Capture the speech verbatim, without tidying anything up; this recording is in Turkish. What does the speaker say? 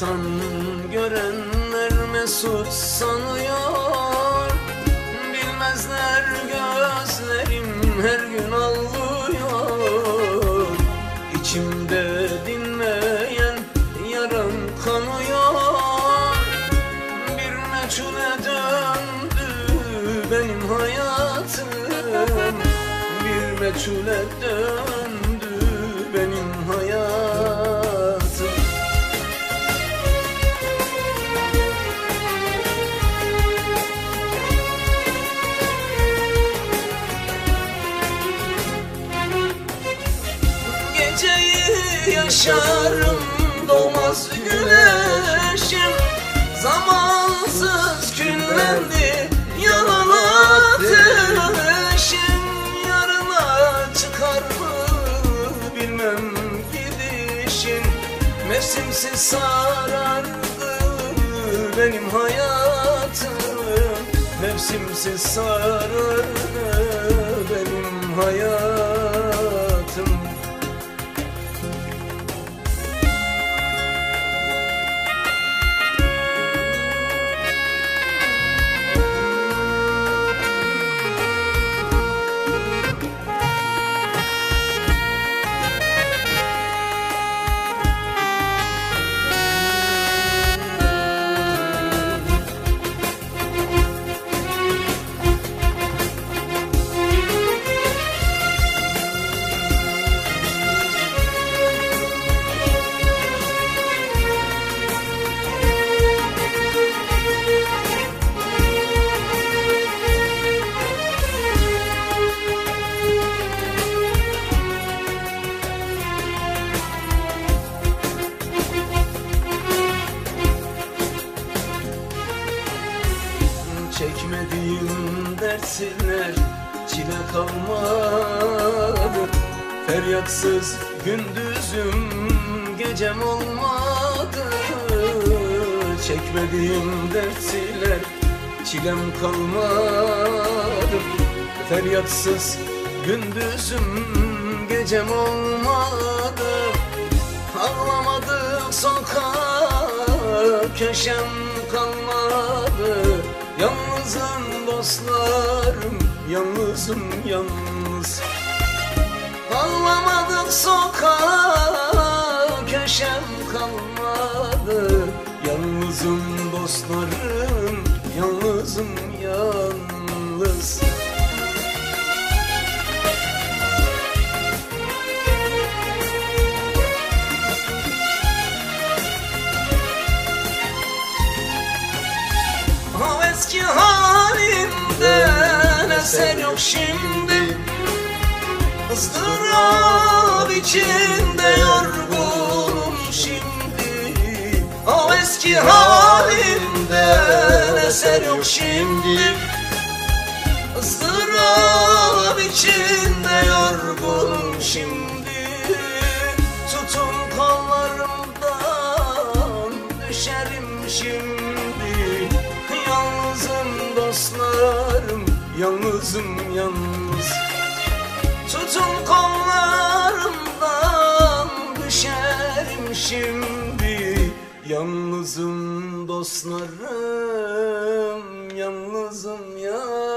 uzaktan görenler mesut sanıyor. Bilmezler gözlerim her gün ağlıyor. İçimde dinmeyen yaram kanıyor. Bir meçhule döndü benim hayatım. Bir meçhule döndü benim hayatım. Geceyi yaşarım doğmaz güneşim. Zamansız küllendi yanan ateşim. Yarına çıkar mı bilmem gidişin. Mevsimsiz sarardı benim hayatım. Mevsimsiz sarardı benim hayatım. Çekmediğim dertler çile kalmadı. Feryatsız gündüzüm gecem olmadı. Çekmediğim dertler çilem kalmadı. Feryatsız gündüzüm gecem olmadı. Ağlamadık sokak köşem kalmadı. Yalnızım dostlarım, yalnızım yalnız. Ağlamadık sokak köşem kalmadı. Yalnızım dostlarım, yalnızım yalnız. O eski halimden eser yok şimdi. ızdırap içinde yorgunum şimdi. O eski halimden eser yok şimdi. ızdırap içinde yorgunum şimdi. Tutun kollarımdan düşerim şimdi. Yalnızım dostlarım, yalnızım yalnız. Tutun kollarımdan düşerim şimdi. Yalnızım dostlarım, yalnızım yalnız.